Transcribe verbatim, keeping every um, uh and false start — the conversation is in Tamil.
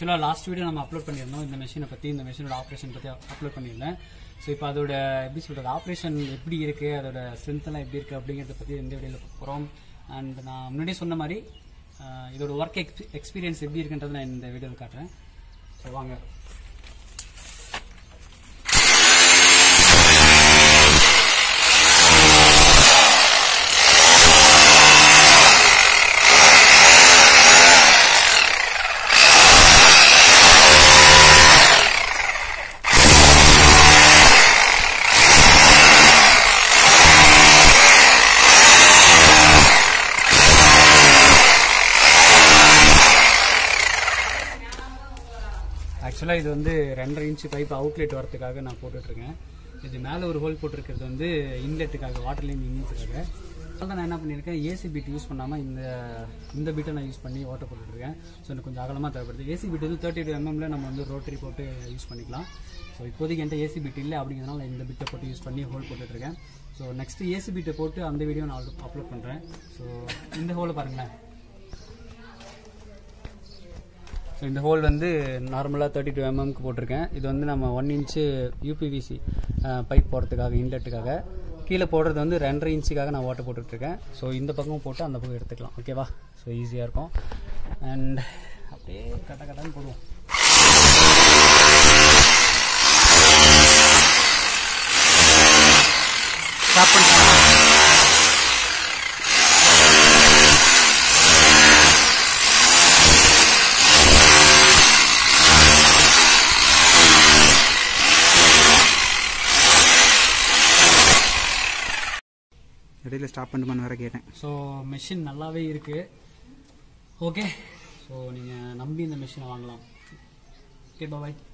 ஆக்சுவலாக லாஸ்ட் வீடியோ நம்ம அப்லோட் பண்ணியிருந்தோம் இந்த மெஷினை பற்றி, இந்த மெஷினோட ஆப்ரேஷன் பற்றி அப்லோட் பண்ணியிருந்தேன். ஸோ இப்போ அதோட எப்படி சொல்கிறது, ஆப்ரேஷன் எப்படி இருக்குது, அதோட ஸ்ட்ரென்த்தெல்லாம் எப்படி இருக்குது அப்படிங்கிறத பற்றி இந்த வீடியோவில் போகிறோம். அண்ட் நான் முன்னாடியே சொன்ன மாதிரி இதோட ஒர்க் எக்ஸ் எக்ஸ்பீரியன்ஸ் எப்படி இருக்குன்றதை நான் இந்த வீடியோவில் காட்டுறேன். ஸோ வாங்க. ஆக்சுவலாக இது வந்து ரெண்டரை இன்ச்சு பைப் அவுட்லெட் வரதுக்காக நான் போட்டுட்ருக்கேன். இது மேலே ஒரு ஹோல் போட்டிருக்கிறது வந்து இன்லெட்டுக்காக, வாட்டர் லைன் இன்லெட்டுக்காக. அதனால் நான் என்ன பண்ணியிருக்கேன், ஏசி பீட் யூஸ் பண்ணாமல் இந்த இந்த பீட்டை நான் யூஸ் பண்ணி ஓட்ட போட்டுட்ருக்கேன். ஸோ எனக்கு கொஞ்சம் அகலமாக தேவைப்படுது. ஏசி பீட் வந்து தேர்ட்டி டூ எம்எம்ல நம்ம வந்து ரோட்டரி போட்டு யூஸ் பண்ணிக்கலாம். ஸோ இப்போதைக்கு என்கிட்ட ஏசி பீட் இல்லை, அப்படிங்கிறதுனால இந்த பீட்டை போட்டு யூஸ் பண்ணி ஹோல் போட்டுட்ருக்கேன். ஸோ நெக்ஸ்ட்டு ஏசி பீட்டை போட்டு அந்த வீடியோ நான் அப்லோட் பண்ணுறேன். ஸோ இந்த ஹோலை பாருங்களேன். ஸோ இந்த ஹோல் வந்து நார்மலாக தேர்ட்டி டூ எம்எம்க்கு போட்டிருக்கேன். இது வந்து நம்ம ஒன் இன்ச்சு யூபிவிசி பைப் போடுறதுக்காக, இன்லெட்டுக்காக. கீழே போடுறது வந்து ரெண்டரை இன்ச்சுக்காக நான் ஓட்ட போட்டுட்ருக்கேன். ஸோ இந்த பக்கமும் போட்டு அந்த பக்கம் எடுத்துக்கலாம். ஓகேவா? ஸோ ஈஸியாக இருக்கும். அண்ட் அப்படியே கட்ட கட்டன்னு போடுவோம். ஸ்டாப் பண்ணிக்கலாம். இடையில ஸ்டாப் பண்ணுமான்னு வேற கேட்டேன். ஸோ மெஷின் நல்லாவே இருக்குது. ஓகே, ஸோ நீங்கள் நம்பி இந்த மெஷினை வாங்கலாம். ஓகே, பாய்.